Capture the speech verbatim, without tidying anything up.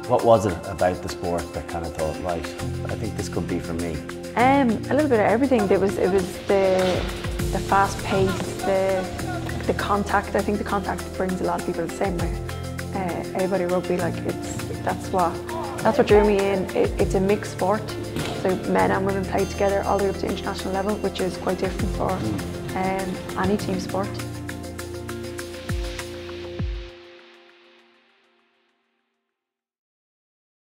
What was it about the sport that kind of thought, right, I think this could be for me? Um, a little bit of everything. There was, it was the, the fast pace, the, the contact. I think the contact brings a lot of people the same way. Uh, everybody rugby, like it's, that's what, that's what drew me in. It, it's a mixed sport, so men and women play together all the way up to international level, which is quite different for um, any team sport.